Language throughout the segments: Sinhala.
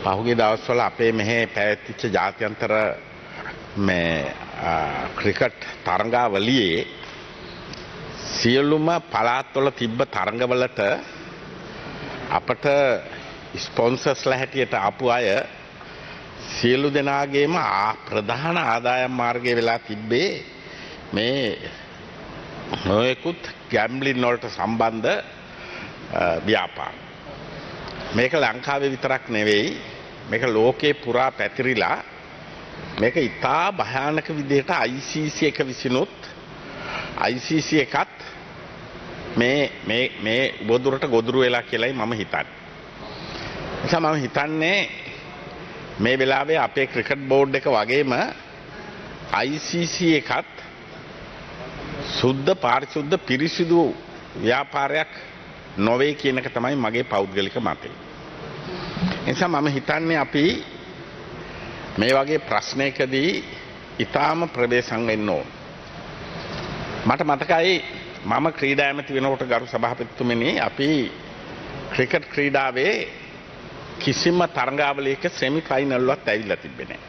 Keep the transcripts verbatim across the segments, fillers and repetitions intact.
පහුගිය දවස්වල අපේ මෙහි පැවැත්විච්ච ජාත්‍යන්තර මේ ක්‍රිකට් තරඟාවලියේ සියලුම පළාත්වල තිබ්බ තරඟවලට අපට ස්පොන්සර්ස්ලා හැටියට ආපු අය සියලු දෙනාගේම ප්‍රධාන ආදායම් මාර්ගය වෙලා තිබ්බේ මේ නොයෙකුත් ගැම්බ්ලින් වලට සම්බන්ධ ව්‍යාපාර. මේක ලංකාවේ විතරක් නෙවෙයි, මේක ලෝකේ පුරා පැතිරිලා මේක ඉතා භයානක විදිහට I C C එක විසිනුත් I C C එකත් මේ මේ මේ ගොදුරට ගොදුරු වෙලා කියලායි මම හිතන්නේ. නිසා මම හිතන්නේ මේ වෙලාවේ අපේ ක්‍රිකට් බෝඩ් එක වගේම I C C එකත් සුද්ධ පාරිශුද්ධ පිරිසිදු ව්‍යාපාරයක් නොවේ කියන එක තමයි මගේ පෞද්ගලික මතය. නිසා මම හිතන්නේ අපි මේ වගේ ප්‍රශ්නයකදී ඊටාම ප්‍රවේශම් වෙන්න ඕන. මට මතකයි මම ක්‍රීඩා ඇමති වෙනකොට ගරු සභාපතිතුමනි අපි ක්‍රිකට් ක්‍රීඩාවේ කිසිම තරඟාවලියක සෙමි ෆයිනල් වත් ඇවිල්ලා තිබ්බේ නැහැ.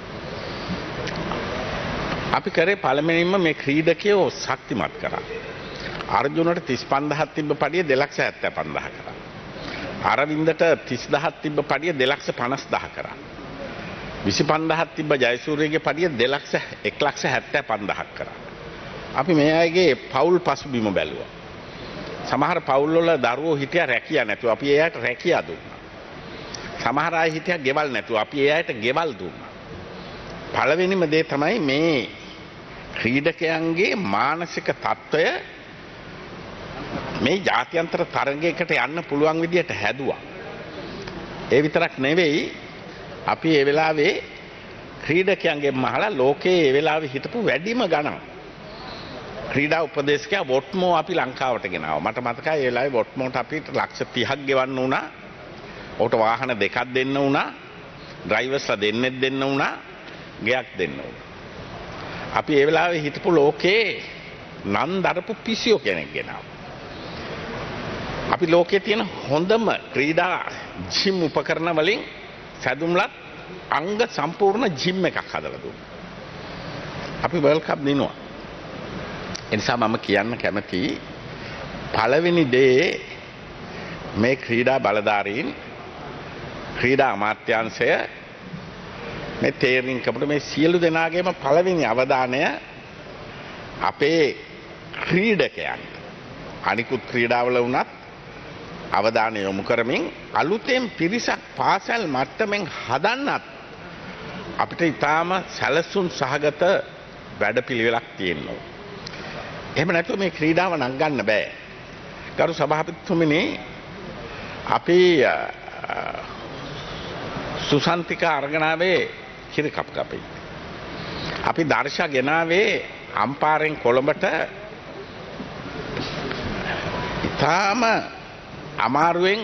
අපි කරේ පළමුවෙන්ම මේ ක්‍රීඩකයෝ ශක්තිමත් කරා. අර්ජුනට තිස් පන්දාහක් තිබ්බ පඩිය දෙලක්ෂ හැත්තෑ පන්දාහ කරා. අරවින්දට තිස් දහයක් තිබ්බ පඩිය දෙලක්ෂ පනස් දහ කරා. විසි පන්දාහක් තිබ්බ ජයසූරියගේ පඩිය දෙලක්ෂ එක ලක්ෂ හැත්තෑ පන්දාහක් කරා. අපි මේ අයගේ පවුල් පසුබිම බැලුවා. සමහර පවුල් වල දරුවෝ හිටියා රැකියා නැතුව අපි ඒ අයට රැකියා දුන්නා. සමහර අය හිටියා ගෙවල් නැතුව අපි ඒ අයට ගෙවල් දුන්නා. පළවෙනිම දේ තමයි මේ ක්‍රීඩකයන්ගේ මානසික තත්ත්වය මේ ජාත්‍යන්තර තරගයකට යන්න පුළුවන් විදියට හැදුවා. ඒ විතරක් නෙවෙයි අපි ඒ වෙලාවේ ක්‍රීඩකයන්ගේ මහලා ලෝකයේ ඒ වෙලාවේ හිටපු වැඩිම ගණන් ක්‍රීඩා උපදේශකයා වොට්මෝ අපි ලංකාවට ගෙනාවා. මට මතකයි ඒ වෙලාවේ වොට්මෝට අපිට ලක්ෂ තිහක් ගෙවන්න වුණා. ඔහුට වාහන දෙකක් දෙන්න වුණා. ඩ්‍රයිවර්ස්ලා දෙන්නෙක් දෙන්න වුණා. ගයක් දෙන්න වුණා. අපි ඒ වෙලාවේ හිටපු ලෝකේ නම් දරපු පිසියෝ කෙනෙක් ගෙනාවා. අපි ලෝකයේ තියෙන හොඳම ක්‍රීඩා ජිම් උපකරණ වලින් සැදුම්ලත් අංග සම්පූර්ණ ජිම් එකක් හදලා දුන්නා. අපි වර්ල්ඩ් කප් දිනුවා. ඒ නිසා මම කියන්න කැමතියි පළවෙනි දේ මේ ක්‍රීඩා බලධාරීන් ක්‍රීඩා අමාත්‍යාංශය මේ තේරීම් කපට මේ සියලු දෙනාගේම පළවෙනි අවධානය අපේ ක්‍රීඩකයන් අනිකුත් ක්‍රීඩාවල වුණත් අවධානය යොමු කරමින් අලුතෙන් පිරිසක් පාසල් මට්ටමින් හදන්නත් අපිට ඊටාම සැලසුම් සහගත වැඩපිළිවෙලක් තියෙනවා. එහෙම නැතුව මේ ක්‍රීඩාව නංගන්න බෑ. ගරු සභාපතිතුමනි අපි සුසන්තික අර්ගනාවේ කිරි කප් කපේ. අපි දර්ශා ගෙනාවේ අම්පාරෙන් කොළඹට ඊටාම අමාරුවෙන්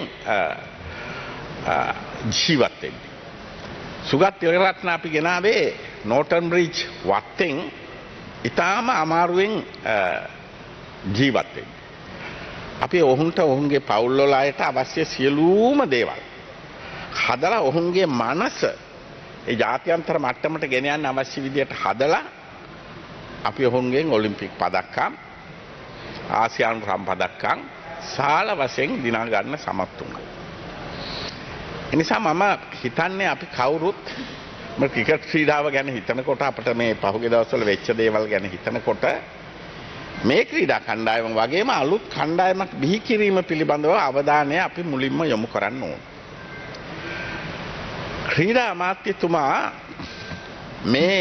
ජීවත් වෙන්න. සුගත් තිලකරත්න අපි ගෙනාවේ නෝටන් බ්‍රිජ් වත්තෙන් ඊටාම අමාරුවෙන් ජීවත් වෙන්න. අපි ඔවුන්ට ඔවුන්ගේ පවුල් වල අයට අවශ්‍ය සියලුම දේවල් හදලා ඔවුන්ගේ මනස ඒ ජාත්‍යන්තර මට්ටමට ගෙන යන්න අවශ්‍ය විදියට හදලා අපි ඔවුන්ගෙන් ඔලිම්පික් පදක්කම් ආසියානු රම් පදක්කම් සාල වශයෙන් දිනා ගන්න සමත් වුණා. ඒ නිසා මම හිතන්නේ අපි කවුරුත් මේ ක්‍රිකට් ක්‍රීඩාව ගැන හිතනකොට අපිට මේ පහුගිය දවස්වල වෙච්ච දේවල් ගැන හිතනකොට මේ ක්‍රීඩා කණ්ඩායම වගේම අලුත් කණ්ඩායමක් බිහි කිරීම පිළිබඳව අවධානය අපි මුලින්ම යොමු කරන්න ඕන. ක්‍රීඩා අමාත්‍යතුමා මේ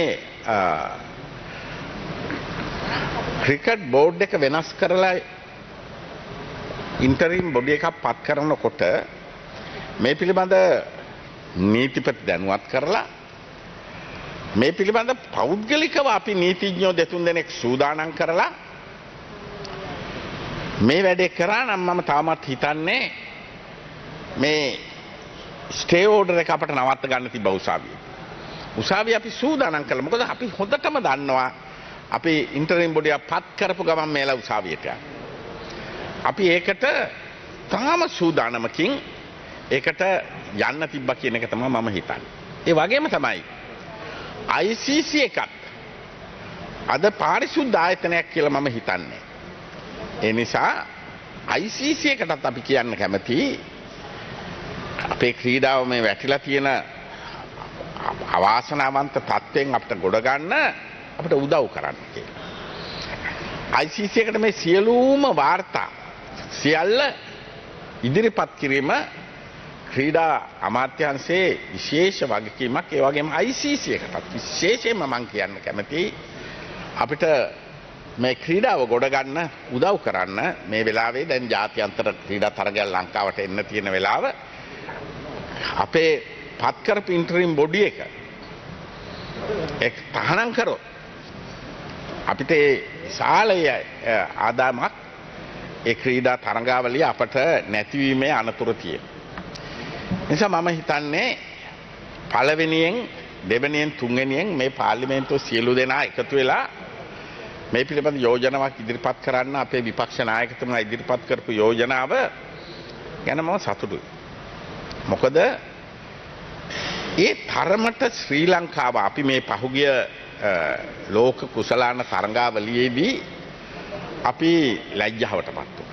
ක්‍රිකට් බෝඩ් එක වෙනස් කරලා ඉන්ටරිම් බොඩි එකක් පත් කරනකොට මේ පිළිබඳ නීතිපති දැනුවත් කරලා මේ පිළිබඳ පෞද්ගලිකව අපි නීතිඥයෝ දෙතුන් දෙනෙක් සූදානම් කරලා මේ වැඩේ කරා නම් මම තාමත් හිතන්නේ මේ ස්ටේ ඕඩර් එක අපට නවත්ත ගන්න තිබ්බ උසාවියේ. උසාවිය අපි සූදානම් කළා. මොකද අපි හොඳටම දන්නවා අපි ඉන්ටරිම් බොඩි එක පත් කරපු ගමන් මේලා උසාවියට යනවා. අපි ඒකට තාම සූදානමකින් ඒකට යන්න තිබ්බා කියන එක තමයි මම හිතන්නේ. ඒ වගේම තමයි I C C එකත් අද පාරිශුද්ධ ආයතනයක් කියලා මම හිතන්නේ. ඒ නිසා I C C එකටත් අපි කියන්න කැමතියි අපේ ක්‍රීඩාව මේ වැටිලා තියෙන අවාසනාවන්ත තත්ත්වෙන් අපිට ගොඩ ගන්න අපිට උදව් කරන්න කියලා. I C C එකට මේ සියලුම වාර්තා සියල්ල ඉදිරිපත් කිරීම ක්‍රීඩා අමාත්‍යාංශයේ විශේෂ වගකීමක්. ඒ වගේම I C C එකටත් විශේෂයෙන්ම මම කියන්න කැමතියි අපිට මේ ක්‍රීඩාව ගොඩ ගන්න උදව් කරන්න මේ වෙලාවේ දැන් ජාත්‍යන්තර ක්‍රීඩා තරගයක් ලංකාවට එන්න තියෙන වෙලාව අපේ පත් කරපු ඉන්ටරිම් බොඩි එක එක් තහනම් කරොත් අපිට ඒ විශාලය ආදායමක් ඒ ක්‍රීඩා තරඟාවලිය අපට නැතිවීමේ අනතුරු තියෙනවා. නිසා මම හිතන්නේ පළවෙනියෙන් දෙවෙනියෙන් තුන්වෙනියෙන් මේ පාර්ලිමේන්තුව සියලු දෙනා එකතු වෙලා මේ පිළිබඳ යෝජනාවක් ඉදිරිපත් කරන්න අපේ විපක්ෂ නායකතුමා ඉදිරිපත් කරපු යෝජනාව ගැන මම සතුටුයි. මොකද ඒ තරමට ශ්‍රී ලංකාව අපි මේ පහුගිය ලෝක කුසලාන තරඟාවලියේදී අපි ලැජ්ජාවටපත් වුණා.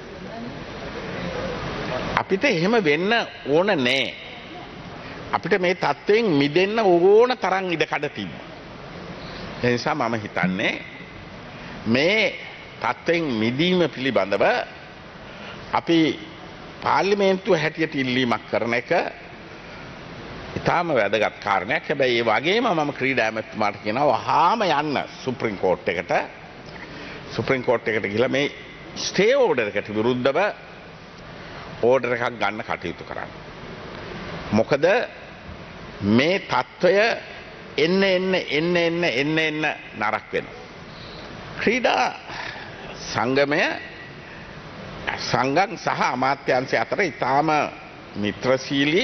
අපිට එහෙම වෙන්න ඕන නෑ. අපිට මේ තත්ත්වයෙන් මිදෙන්න ඕන තරම් ඉඩකඩ තිබ්බා. ඒ නිසා මම හිතන්නේ මේ තත්ත්වයෙන් මිදීම පිළිබඳව අපි පාර්ලිමේන්තුව හැටියට ඉල්ලීමක් කරන එක ඉතාම වැදගත් කාරණයක්. හැබැයි ඒ වගේම මම ක්‍රීඩා ඇමතිතුමාට කියනවා වහාම යන්න සුප්‍රීම කෝර්ට් එකට. සුප්‍රීම කෝර්ට් එකට ගිහලා මේ ස්ටේ ඕඩර් එකට විරුද්ධව ඕඩර් එකක් ගන්න කටයුතු කරන්න. මොකද මේ තත්ත්වය එන්න එන්න එන්න එන්න එන්න එන්න නරක වෙනවා. ක්‍රීඩා සංගමය සංගම් සහ අමාත්‍යාංශය අතර ඉතාම මිත්‍රශීලී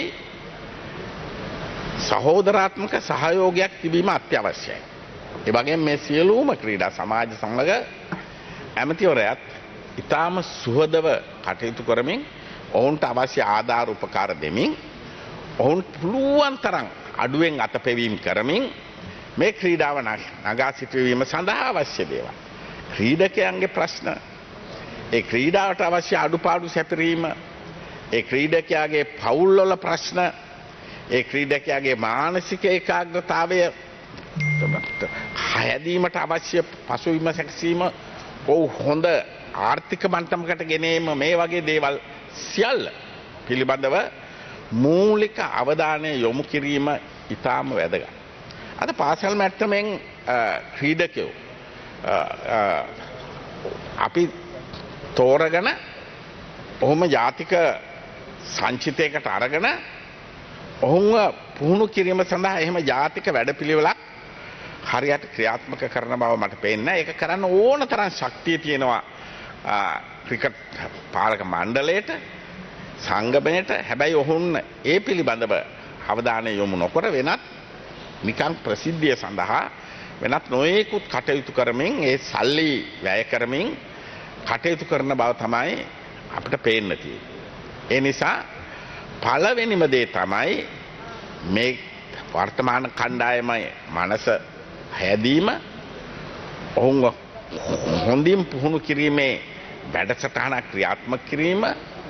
සහෝදරාත්මක සහයෝගයක් තිබීම අත්‍යවශ්‍යයි. ඒ වගේම මේ සියලුම ක්‍රීඩා සමාජ සමග ඇමතිවරයාත් ඉතාම සුහදව කටයුතු කරමින් ඔවුන්ට අවශ්‍ය ආධාර උපකාර දෙමින් ඔවුන් පුළුවන් තරම් අඩුවෙන් අතපෙවීම කරමින් මේ ක්‍රීඩාව නගා සිටුවීම සඳහා අවශ්‍ය දේවල්. ක්‍රීඩකයන්ගේ ප්‍රශ්න, ඒ ක්‍රීඩාවට අවශ්‍ය අඩුපාඩු සැපරීම, ඒ ක්‍රීඩකයාගේ පවුල්වල ප්‍රශ්න, ඒ ක්‍රීඩකයාගේ මානසික ඒකාග්‍රතාවය හැදීමට අවශ්‍ය පසුබිම සැකසීම, ඔව් හොඳ ආර්ථික මට්ටමකට ගෙනීම, මේ වගේ දේවල් සියල්ල පිළිබඳව මූලික අවධානය යොමු කිරීම ඉතාම වැදගත්. අද පාසල් මට්ටමින් ක්‍රීඩකයෝ අපි තෝරගෙන ඔහොම ජාතික සංචිතයකට අරගෙන ඔහුන්ව පුහුණු කිරීම සඳහා එහෙම ජාතික වැඩපිළිවෙලක් හරියට ක්‍රියාත්මක කරන බව මට පේන්නේ. ඒක කරන්න ඕන තරම් ශක්තිය තියෙනවා ක්‍රිකට් පාලක මණ්ඩලයට, සංගමයට. හැබැයි ඔහුන් ඒ පිළිබඳව අවධානය යොමු නොකර වෙනත් නිකන් ප්‍රසිද්ධිය සඳහා වෙනත් නොයෙකුත් කටයුතු කරමින් ඒ සල්ලි වැය කරමින් කටයුතු කරන බව තමයි අපිට පේන්න තියෙන්නේ. ඒ නිසා පළවෙනිම දේ තමයි මේ වර්තමාන කණ්ඩායමේ මනස හැදීම, ඔවුන්ව හොඳින් පුහුණු කිරීමේ වැඩසටහනක් ක්‍රියාත්මක කිරීම,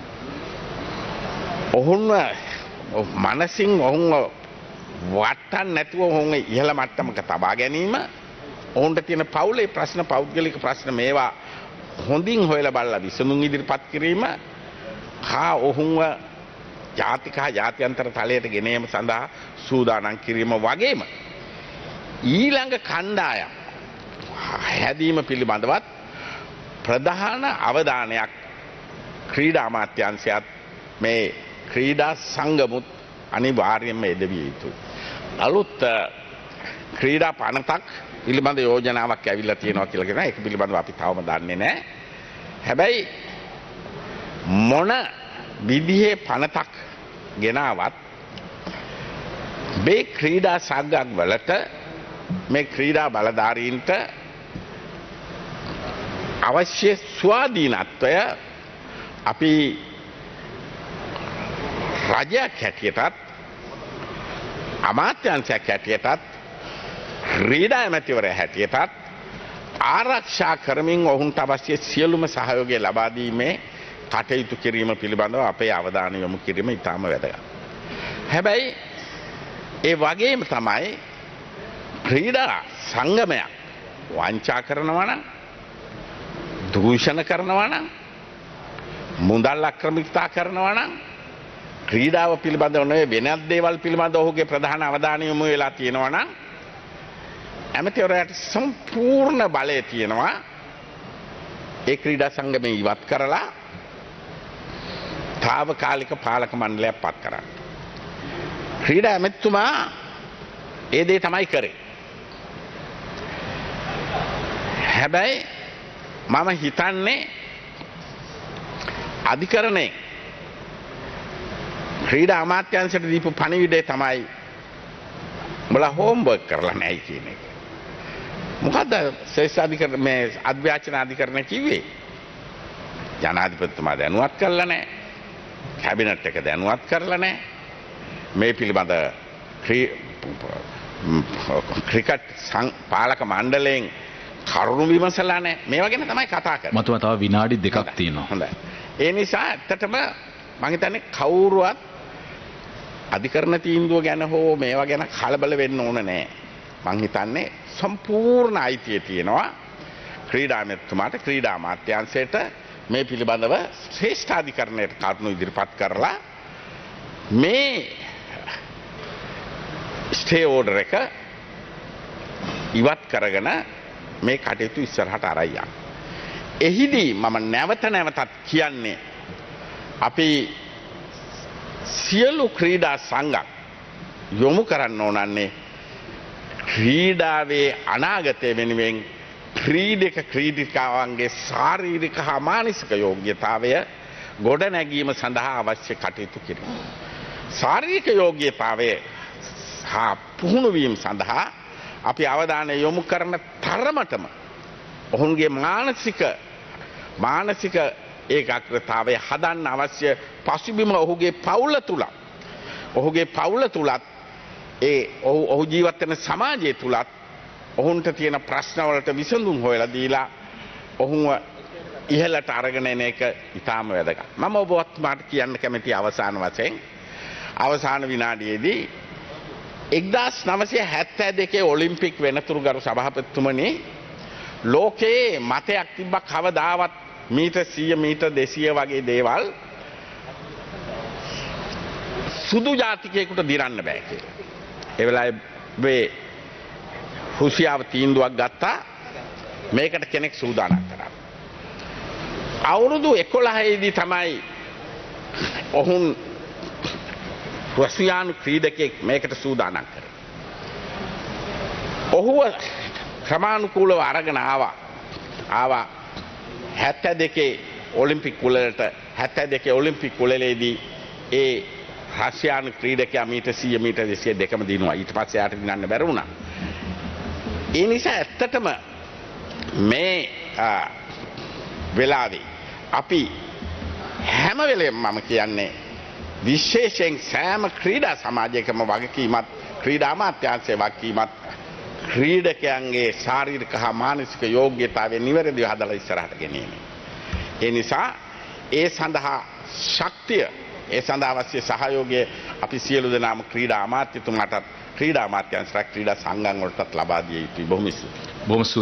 ඔවුන්ව මනසින් ඔවුන්ව වටන්න නැතුව ඔවුන් ඉහළ මට්ටමක තබා ගැනීම, ඔවුන්ට තියෙන පවුලේ ප්‍රශ්න, පෞද්ගලික ප්‍රශ්න මේවා හොඳින් හොයලා බලලා විසඳුම් ඉදිරිපත් කිරීම, හා ඔවුන්ව ජාතික හා ජාත්‍යන්තර තලයට ගෙන යාම සඳහා සූදානම් කිරීම වගේම ඊළඟ කණ්ඩායම් හැදීම පිළිබඳවත් ප්‍රධාන අවධානයක් ක්‍රීඩා අමාත්‍යාංශයත් මේ ක්‍රීඩා සංගමුත් අනිවාර්යයෙන්ම යෙදවිය යුතුයි. අලුත් ක්‍රීඩා පනතක් පිළිබඳ යෝජනාවක් ඇවිල්ලා තියෙනවා කියලා කියනවා. ඒක පිළිබඳව අපි තවම දන්නේ නැහැ. හැබැයි මොන විදිහේ පනතක් ගෙනාවත් මේ ක්‍රීඩා සංගම් වලට, මේ ක්‍රීඩා බලධාරීන්ට අවශ්‍ය ස්වාධීනත්වය අපි රජයක් හැටියටත් අමාත්‍යාංශයක් හැටියටත් ක්‍රීඩා ඇමතිවරයා හැටියටත් ආරක්ෂා කරමින් ඔවුන්ට අවශ්‍ය සියලුම සහයෝගය ලබා දීමේ කටයුතු කිරීම පිළිබඳව අපේ අවධානය යොමු කිරීම ඉතාම වැදගත්. හැබැයි ඒ වගේම තමයි ක්‍රීඩා සංගමයක් වංචා කරනවා නම් දූෂණ කරනවා නම් මුදල් අක්‍රමිකතා කරනවා නම් ක්‍රීඩාව පිළිබඳව නෙවෙයි වෙනත් දේවල් පිළිබඳව ඔහුගේ ප්‍රධාන අවධානය යොමු වෙලා තියෙනවා නම් ඇමතිවරයාට සම්පූර්ණ බලය තියෙනවා ඒ ක්‍රීඩා සංගමය ඉවත් කරලා තාවකාලික පාලක මණ්ඩලයක් පත් කරන්න. ක්‍රීඩා ඇමතිතුමා ඒ දේ තමයි කරේ. හැබැයි මම හිතන්නේ අධිකරණේ ක්‍රීඩා අමාත්‍යාංශයට දීපු පණිවිඩය තමයි උඹලා හෝම්වර්ක් කරලා නැහැ කියන එක. මොකද්ද ශ්‍රේෂ්ඨ අධිකරණ මේ අධ්‍යාචන අධිකරණ කිව්වේ? ජනාධිපතිතුමා දැනුවත් කරලා නැහැ. කැබිනට් එක දැනුවත් කරලා නැහැ. මේ පිළිබඳ ක්‍රිකට් පාලක මණ්ඩලයෙන් කරුණු විමසලා නැහැ. මේවා ගැන තමයි කතා කරන්නේ. මතුව තව විනාඩි දෙකක් තියෙනවා. හොඳයි. ඒ නිසා ඇත්තටම මම හිතන්නේ කවුරුවත් අධිකරණ තීන්දුව ගැන හෝ මේවා ගැන කලබල වෙන්න ඕන නැහැ. මම හිතන්නේ සම්පූර්ණ අයිතිය තියෙනවා ක්‍රීඩා ඇමතිතුමාට ක්‍රීඩා අමාත්‍යාංශයට මේ පිළිබඳව ශ්‍රේෂ්ඨ අධිකරණයට කරුණු ඉදිරිපත් කරලා මේ ස්ටේ ඕඩර් එක ඉවත් කරගෙන මේ කටයුතු ඉස්සරහට අරයි යන්න. එහිදී මම නැවත නැවතත් කියන්නේ අපි සියලු ක්‍රීඩා සංඝ යොමු කරන්න ඕනන්නේ ක්‍රීඩාවේ අනාගතය වෙනුවෙන් ක්‍රීඩක ක්‍රීඩිකාවන්ගේ ශාරීරික හා මානසික යෝග්‍යතාවය ගොඩ නැගීම සඳහා අවශ්‍ය කටයුතු කිරීම. ශාරීරික යෝග්‍යතාවය හා පුහුණු වීම සඳහා අපි අවධානය යොමු කරන තරමටම ඔවුන්ගේ මානසික මානසික ඒකාග්‍රතාවය හදන්න අවශ්‍ය පසුබිම ඔහුගේ පවුල තුල ඔහුගේ පවුල තුලත් ඒ ඔහු ඔහු ජීවත් වෙන සමාජය තුලත් ඔවුන්ට තියෙන ප්‍රශ්න වලට විසඳුම් හොයලා දීලා ඔහුව ඉහළට අරගෙන එන එක ඉතාම වැදගත්. මම ඔබවත්මාට කියන්න කැමති අවසාන වශයෙන් අවසාන විනාඩියේදී එක්දාස් නවසිය හැත්තෑ දෙකේ ඔලිම්පික් වෙනතුරු ගරු සභාපතිතුමනි ලෝකයේ මතයක් තිබ්බ කවදාවත් මීටර් සීය මීටර් දෙසීය වගේ දේවල් සුදු ජාතිකයෙකුට දිරන්න බෑ කියලා. ඒ වෙලාවේ රුසියාව තීන්දුවක් ගත්තා මේකට කෙනෙක් සූදානම් කරා. අවුරුදු එකොළහේ දී තමයි ඔහුන් රුසියානු ක්‍රීඩකයෙක් මේකට සූදානම් කරේ. ඔහුව ක්‍රමානුකූලව අරගෙන ආවා. ආවා හැත්තෑ දෙකේ ඔලිම්පික් කුලයට හැත්තෑ දෙකේ ඔලිම්පික් කුලයේදී ඒ රෂ්‍යානු ක්‍රීඩකයා මීටර් සීය මීටර් දෙසීය දෙකම දිනුවා. ඊට පස්සේ යාට දිනන්න බැරි වුණා. ඒ නිසා ඇත්තටම මේ වෙලාවේ අපි හැම වෙලේම මම කියන්නේ විශේෂයෙන් සෑම ක්‍රීඩා සමාජයකම වගකීමත් ක්‍රීඩා අමාත්‍යාංශයේ වගකීමත් ක්‍රීඩකයන්ගේ ශාරීරික හා මානසික යෝග්‍යතාවය නිවැරදිව හදලා ඉස්සරහට ගෙනීම. ඒ නිසා ඒ සඳහා ශක්තිය ඒ සඳහා අවශ්‍ය සහයෝගය අපි සියලු දෙනාම ක්‍රීඩා අමාත්‍යතුමාටත් ක්‍රීඩා අමාත්‍යාංශයට ක්‍රීඩා සංගම් වලටත් ලබා දිය යුතුයි. බොහොම ස්තුතියි. බොහොම